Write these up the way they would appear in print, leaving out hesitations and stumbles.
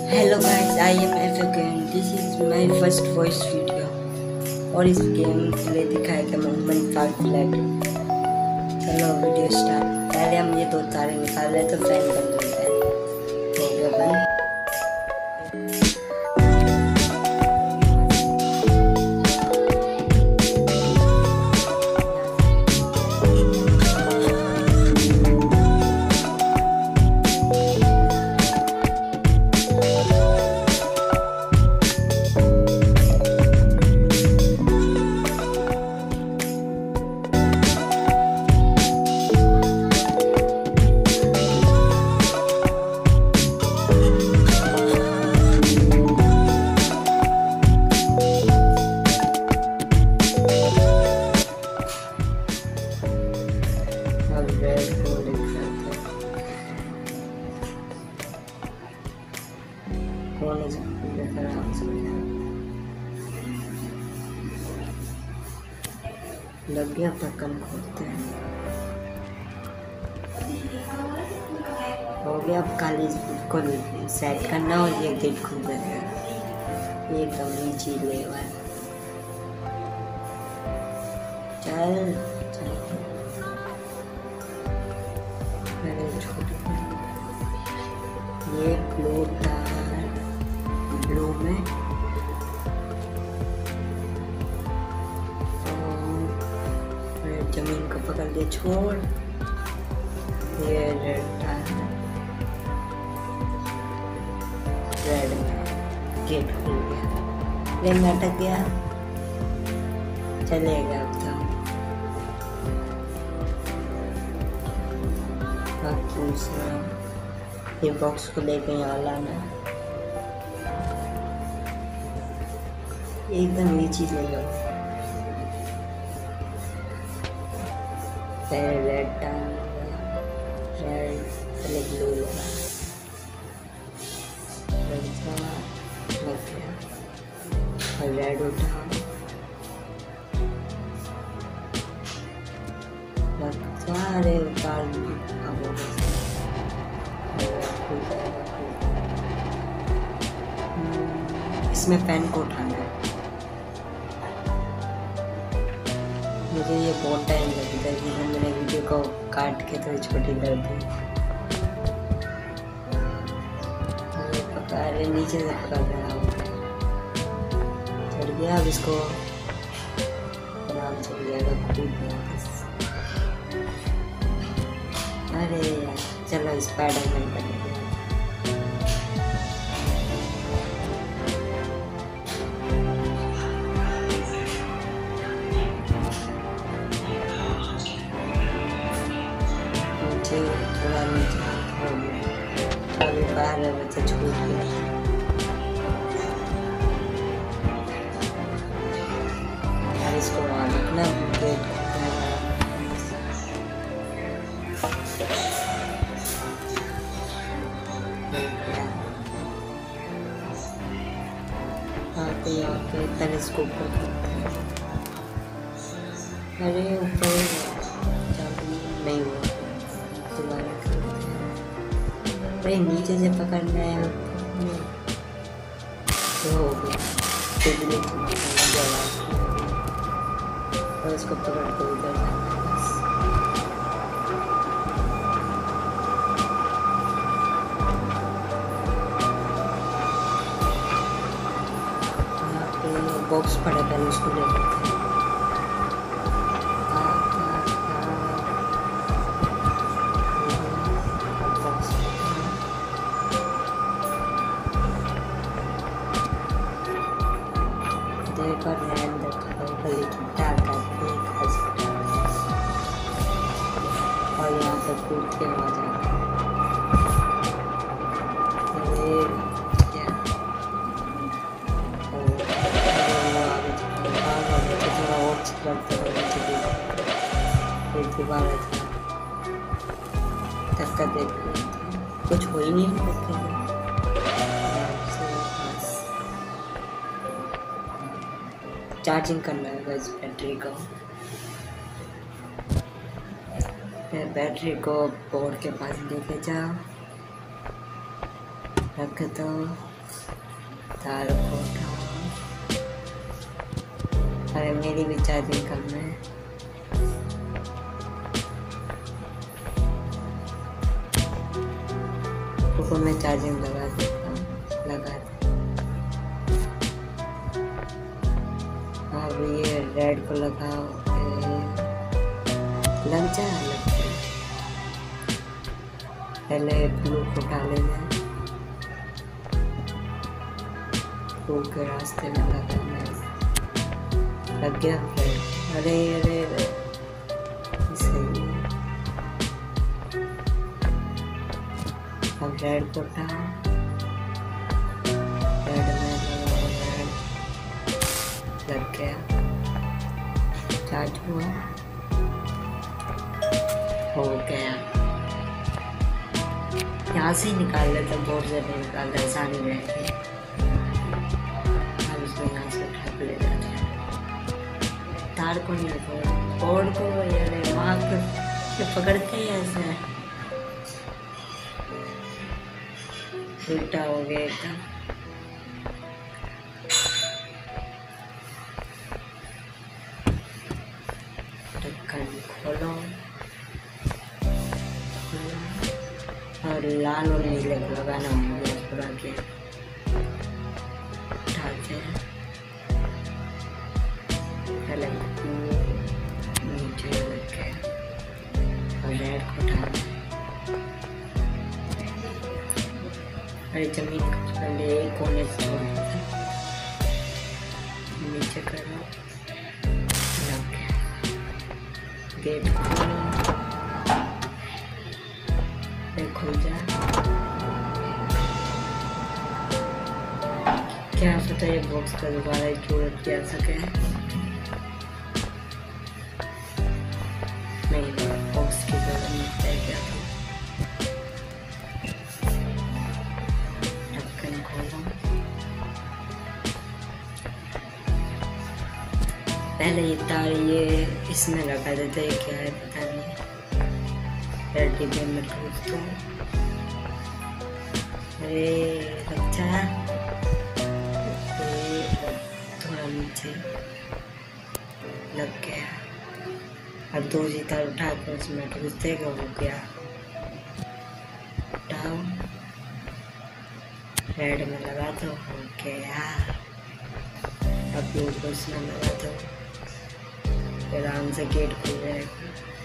Hello guys, I am F again. This is my first voice video और इस gameplay दिखाएगा moment for flag. चलो video start. पहले हम ये दो तारे निकाल रहे तो फैन बंद हो गया। हो गया बंद। लग गया ढक्कन खोलते हैं। हो गया। अब खाली को सेट करना और ये गेट खुल जाएगा। एकदम नीचे लेवल। चल चल ये ब्लू में जमीन को पकड़ के छोड़। ये रेड में गेट खुल गया। प्लेन अटक गया। चलेगा अब तो। दूसरा ये बॉक्स को लेके यहाँ लाना। एकदम नीचे ले लो। रेड पहले ब्लू लगा। रेड उठा। सारे उतार इसमें पेन को उठाना है। मुझे ये बहुत टाइम लगता है कि मैंने वीडियो को काट के थोड़ी छोटी कर दी। पका रहे नीचे से पकड़ रहा हूँ। चढ़ गया। अब इसको आराम चल जाएगा। अरे यार चलो स्पाइडरमैन बनेगा। थोड़ा नीचे हो गया। अभी बाहर बच्चा छूट गया। और इसको वहाँ रखना। गेट यहाँ पे टेलीस्कोप पर। अरे ऊपर नहीं हुआ। अरे नीचे से पकड़ना है। तो हो गया। और इसको पकड़ के उधर जाना है बस। यहाँ पे बॉक्स पड़ा था, उसको ले लेते हैं। पर रैन और यहाँ से कूद के आ जाए। थोड़ा और दोबारा धक्का दे। कुछ हो ही नहीं। चार्जिंग करना है इस बैटरी को। बैटरी को बोर्ड के पास लेके जाओ, रख दो। तार को उठाओ। अरे मेरी भी चार्जिंग कम है। रुको मैं चार्जिंग लगा देता हूँ, लगा दे। अब ये रेड को लगाओ, लग जा, लग जा। पहले ब्लू को डालेंगे, ब्लू के रास्ते में लगाना है। लग गया फ्रेंड। अरे अरे अरे सही है। अब रेड को उठाओ, रेड में लगाओ, रेड लग गया। चार्ज हुआ, हो गया। यहाँ से निकाल लेते, बोर्ड से नहीं निकाल रहे, आसानी रहती है। अब इसको यहाँ से उठा के ले जाते हैं। तार को नहीं रखो, बोर्ड को यार मार्क ये पकड़ते ही ऐसे उल्टा हो गया एकदम। ढक्कन खोलो और लाल और नीले को लगाना होगा पूरा के उठाते हैं। पहले नीचे लग के और रेड को उठाना। अरे जमीन को पहले एक कोने से छोड़ देता, नीचे करो, लग गया। गेट खोलो, खुल जा। क्या पता ये बॉक्स का दोबारा जरूरत किया सके। नहीं, बॉक्स की जरूरत नहीं है। क्या ढक्कन खोलो, पहले ये तार ये इसमें लगा देते हैं, क्या है पता नहीं। डिब्बे में ठूस दो। अरे अच्छा, थोड़ा नीचे लग गया। अब दो तार उठा कर उसमें ठूस देगा, हो गया। उठाओ, रेड में लगा दो, हो गया। अब ब्लू को उसमें लगा दो, आराम से गेट खुल जाएगा।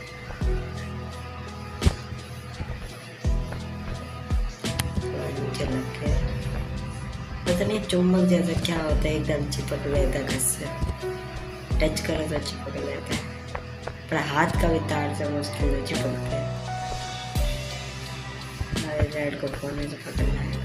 लग गया। पता नहीं चुम्बक जैसा क्या होता है, एकदम चिपक लेता है, घस से टच करो तो चिपक लेता है। पर हाथ का भी तार से मुश्किल में चिपकता है। रेड को कोने से पकड़ना है।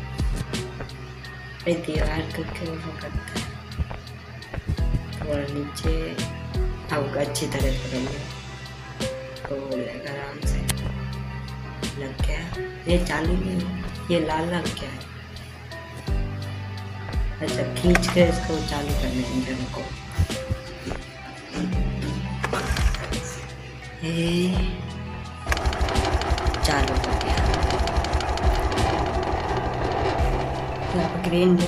दीवार को क्यों पकड़ता है, थोड़ा नीचे। अब अच्छी तरह पकड़ लो तो हो जाएगा आराम से। लग गया। ये चालू नहीं, ये लाल लाल क्या है? अच्छा, खींच के इसको चालू करने इंजन को। चालू कर गया। ग्रीन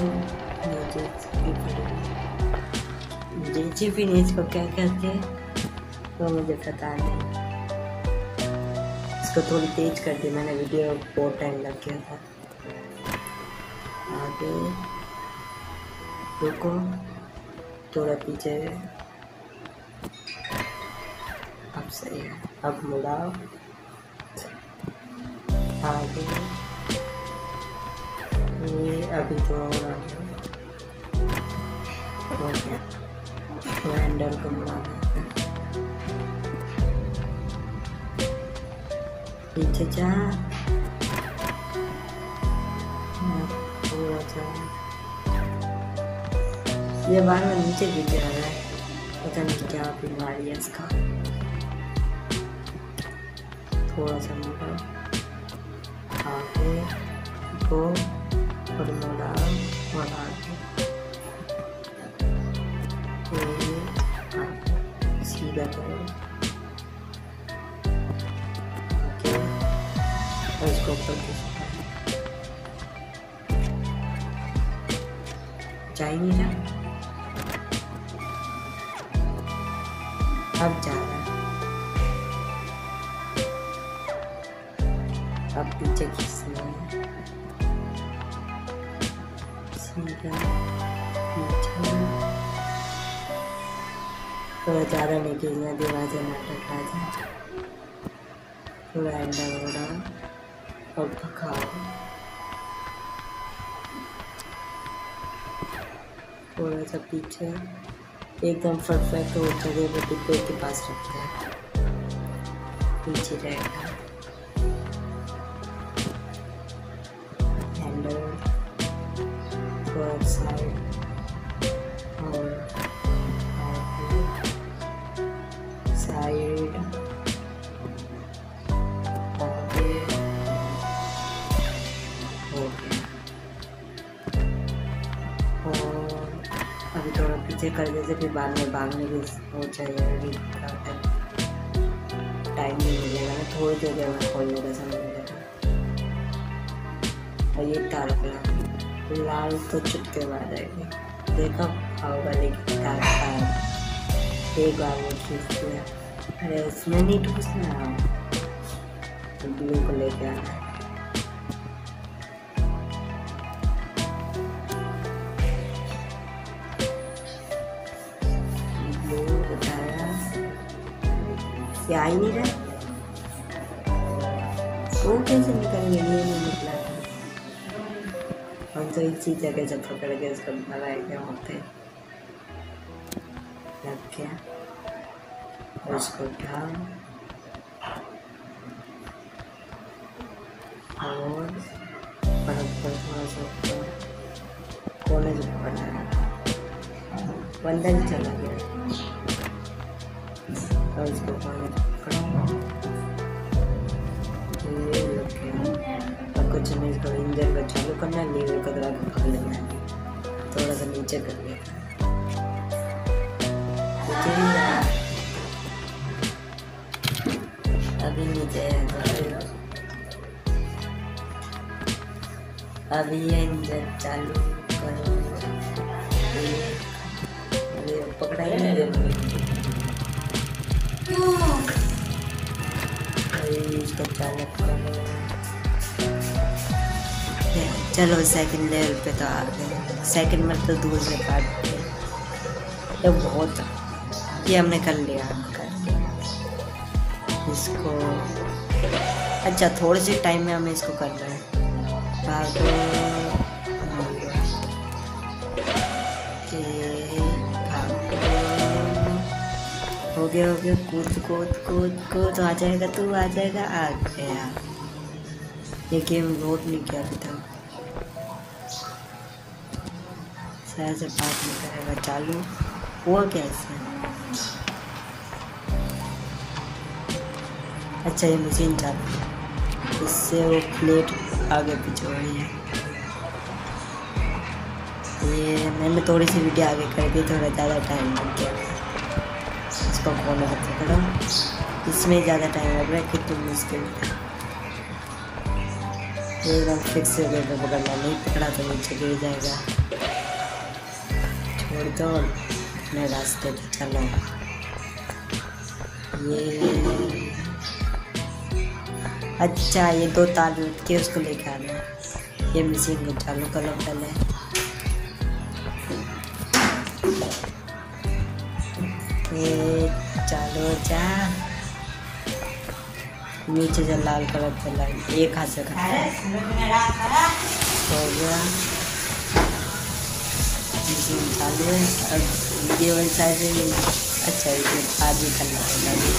जीपी ने इसको क्या कहते हैं तो मुझे पता नहीं। इसको थोड़ी तेज कर दी मैंने, वीडियो बहुत टाइम लग गया था। आगे रुको, थोड़ा पीछे। अब सही है। अब मुड़ाओ आगे। ये अभी तो हैंडल को मुड़ाना है। पीछे जा, थोड़ा सा। ये बार में नीचे गिर जा रहा है, पता नहीं क्या बीमारी है इसका। थोड़ा सा मुड़ा आगे को और मुड़ा और आगे सीधा करो। इसको ऊपर जा ही नहीं रहा। अब जा रहा है, अब पीछे खींचना है, सीधा पीछे। थोड़ा ज़्यादा नहीं खींचना, दीवार से नाटक आ जाए। थोड़ा अंदर हो रहा और पकाओ, थोड़ा सा पीछे, एकदम परफेक्ट हो जगह वो डिब्बे के पास रखते हैं, पीछे रहेगा हैंडल, थोड़ा साइड और साइड अभी थोड़ा पीछे कर देते, फिर बाद में भागने भी हो जाएगा, टाइम नहीं मिलेगा ना, थोड़ी देर में खोल होगा, समझ मिलेगा। और ये तार लाल तो चुटके मार जाएगी, देखो होगा, लेकिन तार एक बार वो खींच दिया। अरे उसमें नहीं ठूसना, ब्लू को लेके आना है। आ ही नहीं रहा, वो कैसे निकल गया, ये नहीं निकला था। हम तो इसी जगह जब पकड़ के उसको लगाए गए होते, लग गया और उसको उठा और थोड़ा सा कोने से पकड़ना, बंदर चला गया और इसको पानी पकड़ो, और कुछ नहीं, इसको इंजन को चालू करना है, लीवर को दबा के पकड़ लेना है, थोड़ा सा नीचे कर लेना है, अभी नीचे है, अभी ये इंजन चालू करो, ये पकड़ा ही नहीं, इसको चालू करो। चलो सेकंड लेवल पे तो आ गए, सेकंड में तो दूर से काट दिया, तो बहुत ये हमने कर लिया, इसको। अच्छा थोड़े से टाइम में हमें इसको करना है, भागो हो गया, कूद कूद कूद कूद, आ जाएगा, तू आ जाएगा, आ गया। ये गेम लोड नहीं किया अभी तक, शायद से बात नहीं करेगा, चालू हुआ कैसे? अच्छा ये मशीन चालू, इससे वो प्लेट आगे पीछे हो रही है। ये मैंने थोड़ी सी वीडियो आगे कर दी, थोड़ा ज़्यादा टाइम लग गया, इसको खोलने का पकड़ो, इसमें ज़्यादा टाइम लग रहा है, कितनी मुश्किल है। एकदम फिक्स जगह पे पकड़ना, नहीं पकड़ा तो नीचे गिर जाएगा, छोड़ दो अपने रास्ते पे चलो। ये अच्छा ये दो तार लटके उसको लेके आना है, ये मशीन को चालू करो पहले, ये चालू जा, नीचे से लाल कलर पे लाइन, एक हाथ से हो गया, मशीन चालू है। अब ये वाली साइड से अच्छा ये आगे करना है,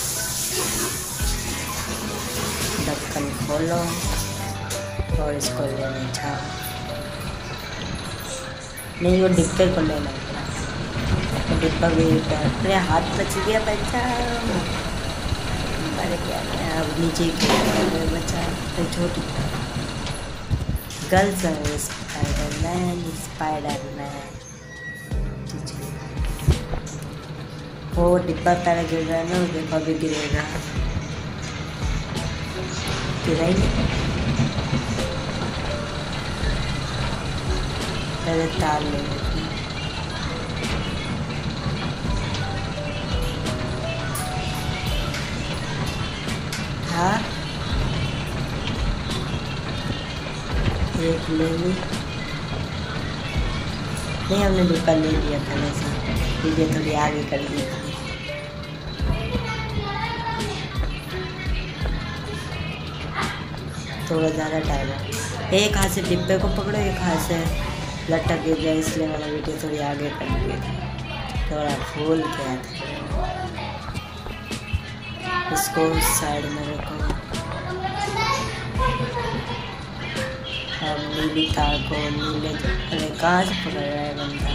ढक्कन खोलो और इसको लेना था, नहीं वो डिब्बे को लेना था, डिब्बा भी अरे हाथ बच गया बच्चा, अरे क्या अब नीचे बच्चा, छोटी गर्ल्स स्पाइडरमैन, स्पाइडरमैन। वो डिब्बा पहले गिर रहा है ना, वो डिब्बा भी गिरेगा, गिरा ही नहीं, पहले तार ले लेते हैं। हाँ एक ले ली। नहीं हमने डिब्बा ले लिया था ऐसा, वीडियो थोड़ी आगे कर दी थी। थोड़ा ज़्यादा टाइम है। एक हाथ से डिब्बे को पकड़ो, एक हाथ से लटक गिर जाए, इसलिए मैंने वीडियो थोड़ी आगे कर दी थी। थोड़ा भूल गया था। इसको उस साइड में रखो। अब नीली तार को नीले, अरे कहाँ से पकड़ रहा है बंदा।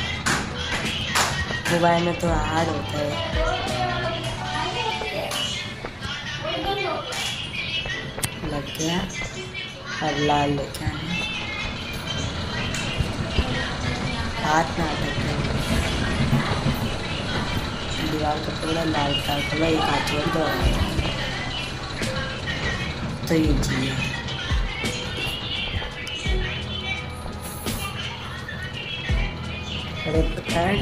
मोबाइल में थोड़ा हार्ड होता है। लग गया। अब लाल लेके आना, हाथ ना अटके। दीवार का पूरा लाल तार को एक हाथ छोड़ दो तो ये चाहिए। अरे पकड़,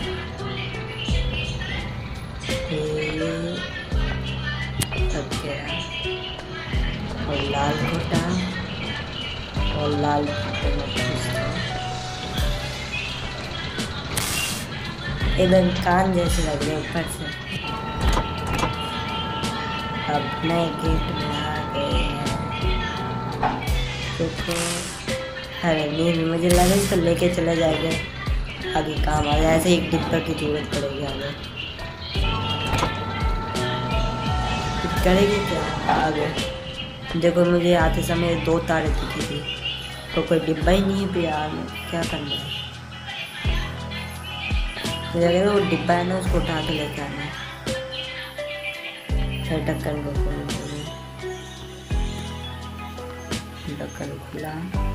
और लाल घोटा और लाल एकदम कान जैसे लग रहे ऊपर से। अब नए गेट में आ गए हैं। देखो अरे नहीं, मुझे लगा इसको लेके चले जाएंगे, आगे काम आ जाए। ऐसे एक डिब्बा की जरूरत पड़ेगी आगे। करेगी क्या आगे? देखो मुझे आते समय 2 तारें दिखी थी, तो कोई डिब्बा ही नहीं है। फिर आगे क्या करना है? मुझे लगा वो डिब्बा है ना, उसको उठा के लेके आना है। फिर ढक्कन को खोलो, ढक्कन खुला,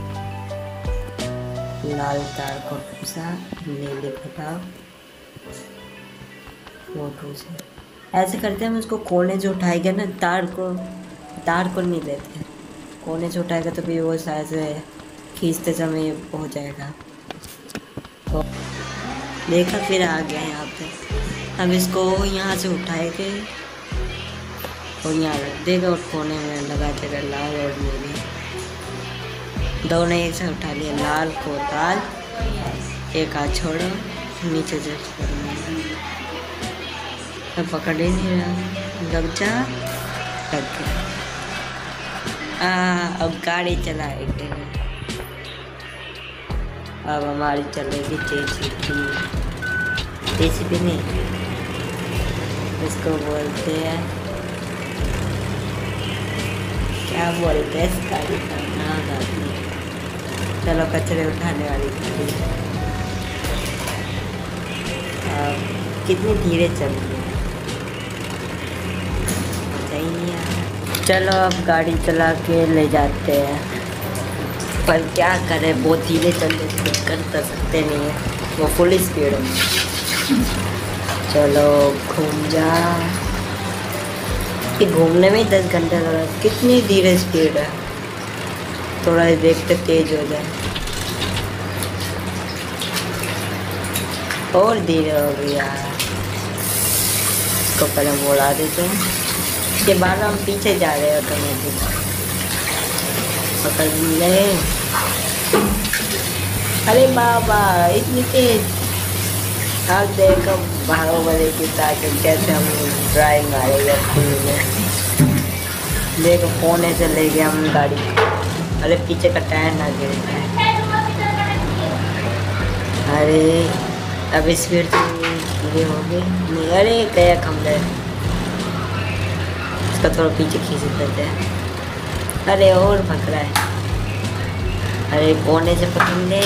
लाल तार को फंसा, नीले फटाओ, फोटो से ऐसे करते हैं। हम उसको कोने से उठाएंगे ना, तार को नहीं लेते, कोने से उठाएगा तो भी वो शायद से खींचते समय हो जाएगा। तो देखा, फिर आ गया यहाँ पे। अब इसको यहाँ से उठाएंगे और यहाँ रख देगा और कोने में लगा देगा लाल और नीली। दोनों एक साथ उठा लिया, लाल को लाल, एक हाथ छोड़ो, नीचे से पकड़ ही नहीं रहा। लग जा, लग गया। अब गाड़ी चलाएंगे। अब हमारी चलेगी जेसीबी नहीं, इसको बोलते हैं, क्या बोलते हैं इस गाड़ी का नाम आती है। चलो कचरे उठाने वाली गाड़ी। कितनी धीरे चल रही है, सही नहीं है। चलो अब गाड़ी चला के ले जाते हैं, पर क्या करें, बहुत धीरे चल रहे, कर तो सकते नहीं है, वो फुल स्पीड में। चलो घूम जा, कि घूमने में ही 10 घंटे लगा। कितनी धीरे स्पीड है, थोड़ा देखते तेज हो जाए। और धीरे हो गया, इसको पहले बोला देते हैं। इसके बाद हम पीछे जा रहे हैं ऑटोमेटिक, पकड़ ले। अरे बाबा इतनी तेज, आप देखो बाहुबली की ताकत कैसे हम ड्राइव मारेगा में। देखो कोने से ले गया हम गाड़ी। अरे पीछे का टायर ना गिर जाए। अरे अब स्पीड धीरे हो गई नहीं। अरे गया खंभे, इसका थोड़ा पीछे खींच देते हैं। अरे और पकड़ा है, अरे कोने से पकड़ ले।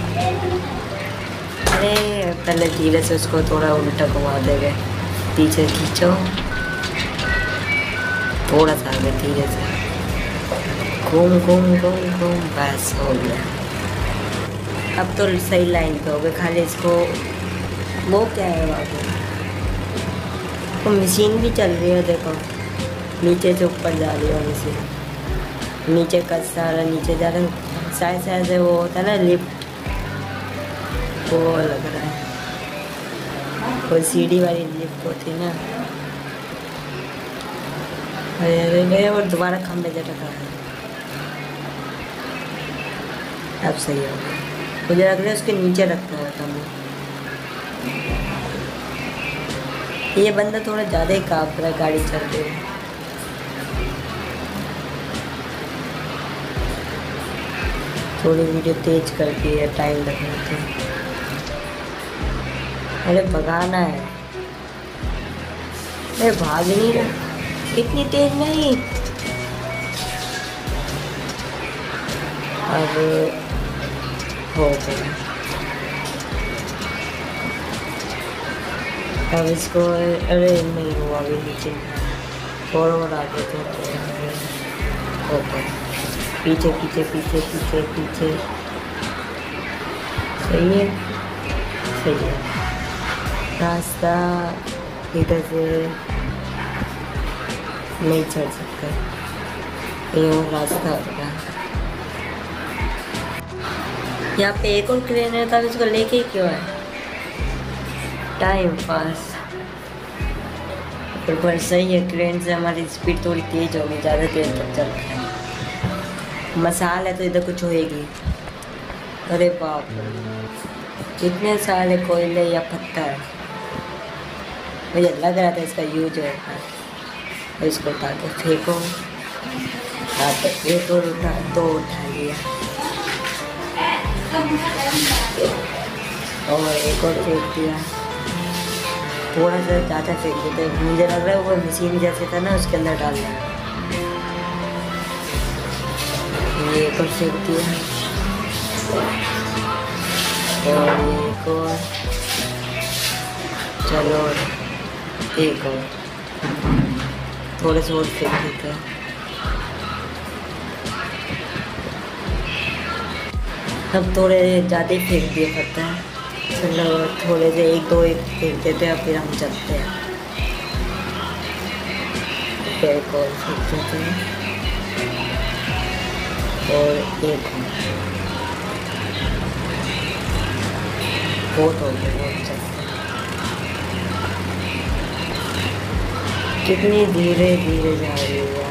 अरे पहले धीरे से उसको थोड़ा उल्टा घुमा देंगे, पीछे खींचो थोड़ा सा आगे, धीरे से घूम घूम घूम घूम, बस हो गया। अब तो सही लाइन पे हो गए, खाली इसको वो क्या है वहाँ पे, वो मशीन भी चल रही है। देखो नीचे से ऊपर जा रही है मशीन, नीचे का सारा नीचे जा रहा है। शायद से वो होता है ना लिफ्ट, वो लग रहा है कोई सीढ़ी वाली लिफ्ट होती ना। अरे अरे अरे, और दोबारा खंभे से टकरा है। अब सही हो गया। मुझे लग रहा है उसके नीचे रखना है खंभे। ये बंदा थोड़ा ज़्यादा ही काँप रहा है गाड़ी चलते हुए। थोड़ी वीडियो तेज करके है, टाइम लगना था। अरे भगाना है। अरे भाग नहीं रहा, इतनी तेज नहीं। अब हो गया। अब इसको अरे नहीं हुआ अभी नीचे, थोड़ा और आगे तो ओके। पीछे पीछे पीछे पीछे पीछे। सही है सही है। रास्ता इधर से नहीं चढ़ सकता, ये और रास्ता होगा। यहाँ पे एक और क्रेन है, तब इसको लेके क्यों है? Time pass. पर सही है, क्रेन से हमारी स्पीड थोड़ी तेज होगी, ज़्यादा देर तक चलता है। मसाल है तो इधर कुछ होएगी। अरे बाप रे, इतने सारे कोयले या पत्थर। मुझे लग रहा था इसका यूज होगा। और इसको उठा के फेंको। हाँ तो एक और उठा, दो उठा लिया और एक और फेंक दिया। थोड़ा सा ज़्यादा फेंक देते, मुझे लग रहा है वो मशीन जैसे था ना, उसके अंदर डाल दिया। ये एक और फेंक दिया और एक और, चलो एक और, थोड़े से और फेंक देते हैं। अब थोड़े ज़्यादा ही फेंक दिए पता है। चलो थोड़े से एक दो एक फेंक देते हैं, फिर हम चलते हैं। एक और फेंक देते हैं और एक बहुत हो गया, बहुत चलते हैं। कितनी धीरे धीरे जा रही है।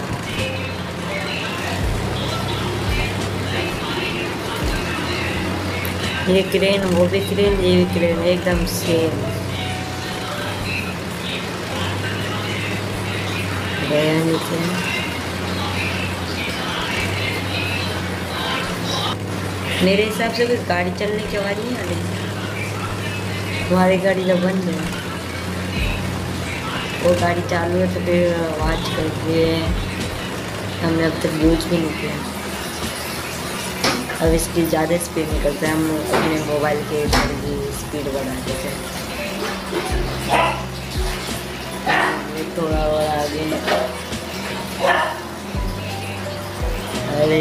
ये क्रेन, वो भी क्रेन, ये भी क्रेन, एकदम सेम। गया नीचे। मेरे हिसाब से कुछ गाड़ी चलने की आवाज़ नहीं आ रही। तुम्हारी गाड़ी जब बंद है, वो गाड़ी चालू है तो फिर आवाज़ करती है। हमने अब तक यूज भी नहीं किया। अब इसकी ज़्यादा स्पीड निकलता है, हम अपने मोबाइल के की स्पीड बढ़ा देते हैं। थोड़ा और आगे। अरे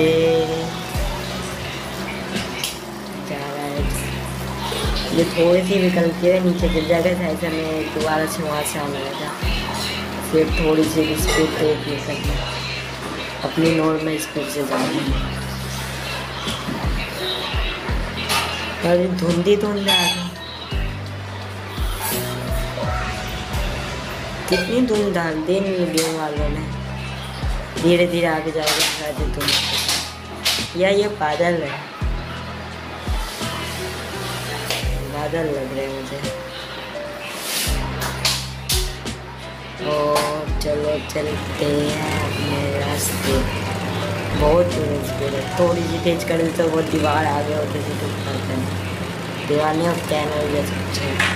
जा रहा है, ये थोड़ी सी निकल के नीचे गिर जाएगा। ऐसा मैं दोबारा से वहाँ से आना था, फिर थोड़ी सी स्पीड तेज निकलना, अपनी नॉर्मल स्पीड से जाना। अरे धुंधी धुंध आ गई, कितनी धुंध डाल दी गेम वालों ने। धीरे धीरे आगे जाएगा धुंध। या ये बादल है, बादल लग रहे हैं मुझे। और चलो चलते हैं अपने रास्ते। बहुत तेज स्पीड है, थोड़ी सी तेज कर दी तो वो दीवार आगे होते थे तो करते हैं। दीवार नहीं, और कैमरे जैसे कुछ है।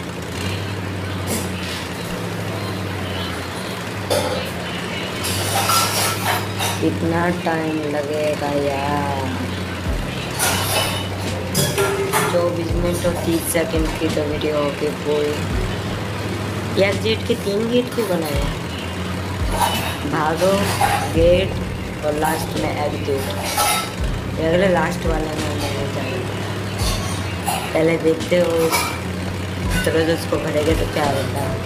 कितना टाइम लगेगा यार? 24 मिनट और 30 सेकंड की तो वीडियो होगी पूरी। यार गेट के 3 गेट क्यों बनाए? भागो, गेट और लास्ट में एग्जिट। अगले लास्ट वाले में नहीं जाएगा। पहले देखते हो तो उसको भरेंगे तो क्या होता है।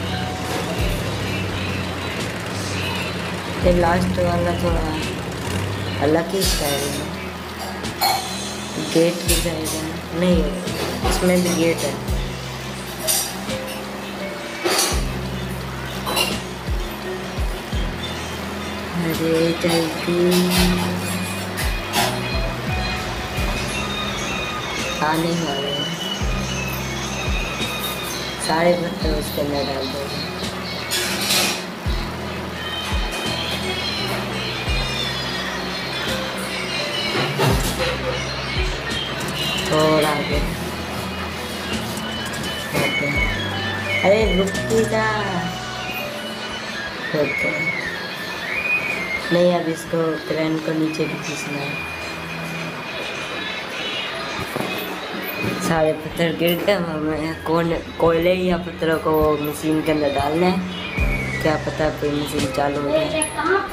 ये लास्ट वाला थोड़ा अलग ही स्टाइल है। गेट की जाएगा नहीं, इसमें भी गेट है। अरे जल्दी आने वाले हैं, सारे पत्थर उसके अंदर डाल देंगे। और आगे अरे रुक जा, नहीं अब इसको क्रेन को नीचे भी खींचना है। सारे पत्थर गिर गए, हमें कोयले या पत्थरों को मशीन के अंदर डालना है। क्या पता कोई मशीन चालू हो जाए।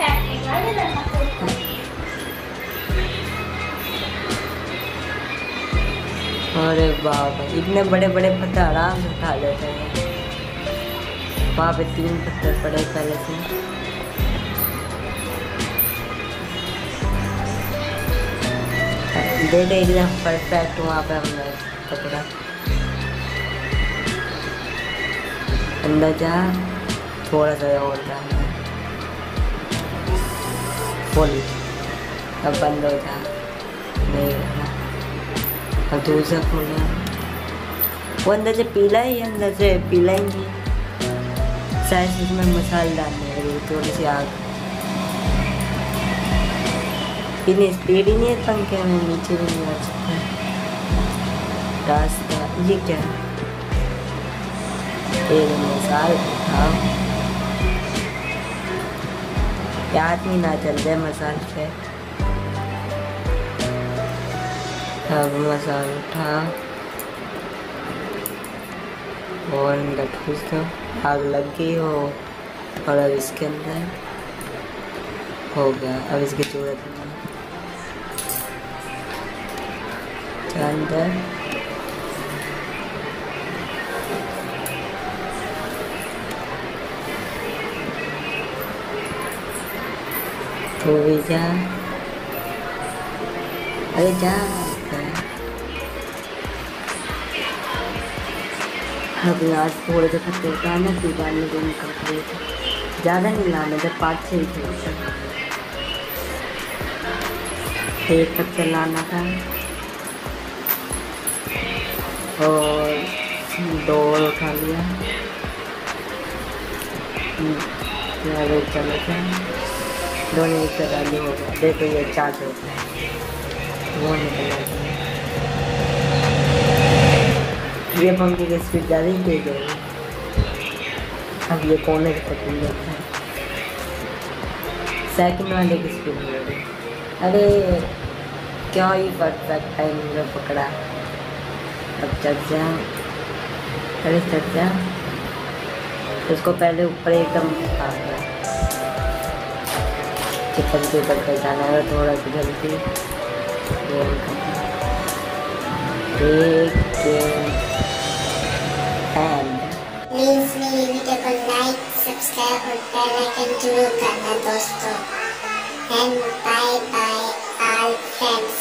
अरे बाबा इतने बड़े बड़े पत्थर आराम से उठा लेते हैं। वहाँ पे 3 पत्थर पड़े पहले से। डेड एरिया परफेक्ट, वहाँ पे हमने पकड़ा। अंदर जा, थोड़ा सा और जाना, फुल। अब बंद हो जा, नहीं रहा। अब दूसरा खोला, वो अंदर से पीला ही, अंदर से पीला ही नहीं। शायद इसमें मसाला डालने लगी थोड़ी सी आग। इतनी स्पीड ही नहीं है पंखे में, नीचे भी नहीं आ सकता रास्ता। ये क्या है? मसाल उठाओ, याद नहीं ना चल जाए मसाल से। अब मसाल उठाओ और अंदर घुस दो। आग लग गई हो, और अब इसके अंदर हो गया। अब इसकी जरूरत नहीं अंदर। तो भी जा, अरे जा। अब यार थोड़े से पत्ते उठाना, फिर डालने को निकल गए थे। ज़्यादा नहीं लाना था, 5-6 ही थे। एक पत्ते लाना था और 2 उठा लिया। चलो क्या, दोनों एक डाली हो गया। देखो ये 4 होता है, वो निकल। ये पंखे की स्पीड ज़्यादा ही तेज है। अब ये कोने की तकलीफ है, सेकंड वाले की स्पीड हो गई। अरे क्या ही परफेक्ट टाइम में पकड़ा। अब चढ़ जा, अरे चढ़ जा। उसको पहले ऊपर एकदम चिपक के ऊपर जाना है, थोड़ा सी जल्दी। प्लीज मेरी वीडियो को लाइक, सब्सक्राइब और बेल आइकन जरूर करना दोस्तों। And bye bye all friends.